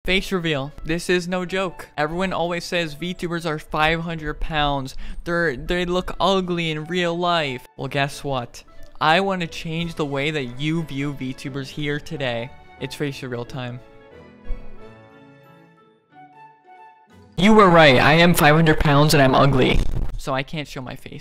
Face reveal. This is no joke. Everyone always says VTubers are 500 pounds. They look ugly in real life. Well, guess what? I want to change the way that you view VTubers here today. It's face reveal time. You were right. I am 500 pounds and I'm ugly. So I can't show my face.